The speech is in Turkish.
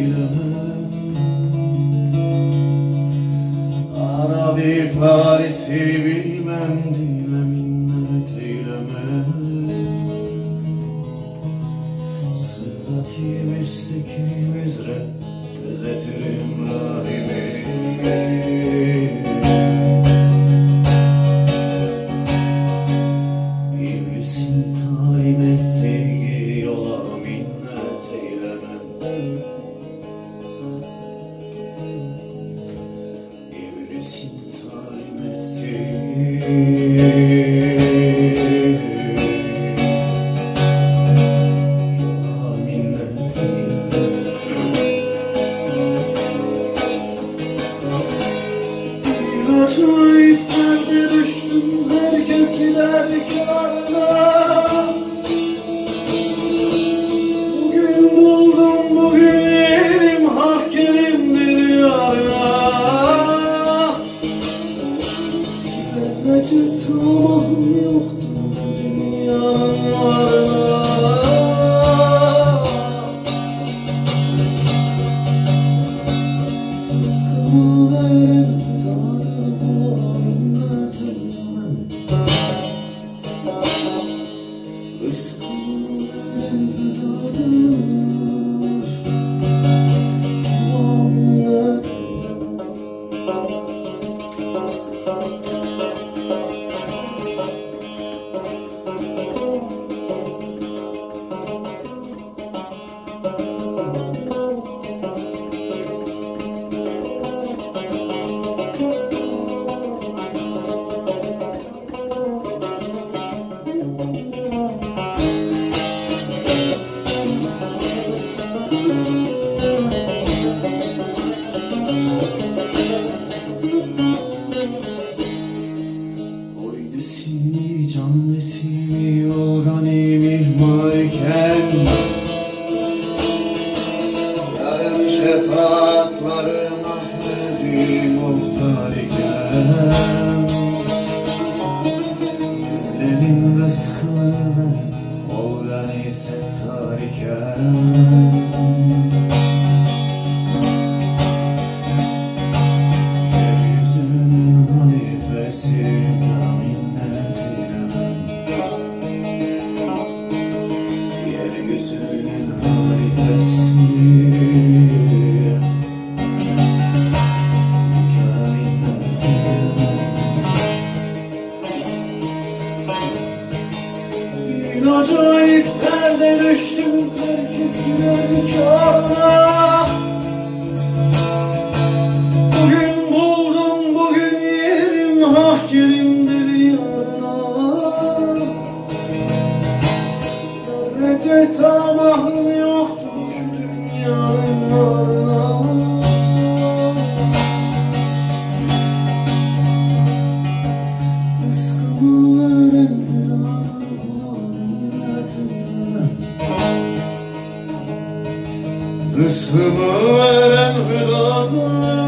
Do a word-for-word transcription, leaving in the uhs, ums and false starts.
eylemem. Arabi Paris'i bilmem, dile minnet eylemem. Sırat-i müstakim üzere gözetirim rahimi. İblisin talim ettiği yola minnet eylemem. İblisin talim ettiği yola minnet eylemem. Bir acayip derde düştüm, herkes gider kârına. Bugün buldum, bugün yerim, hak yerimdir yarına. Zerrece tamahım yoktur dünyanın varına. Rızkımı veren Darıma minnet eylemem. Rızkımı veren Darıma minnet eylemem. Oy nesimi, can nesimi, o gani mihmayken, yarın şefaatları Mahmedi muhtar iken, cümlenin rızkını ver, o gani settar iken. Yeryüzünün halifesi kana minnet eylemem. Yeryüzünün halifesi kana minnet eylemem. Bir acayip derde düştüm, herkes gider kârına. Bugün buldum, bugün yerim, hak yerimdir yarına. Zerrece tamahım yoktur şu dünyanın varına. Rızkımı veren Darıma minnet eylemem. Rızkımı veren Hüdadır.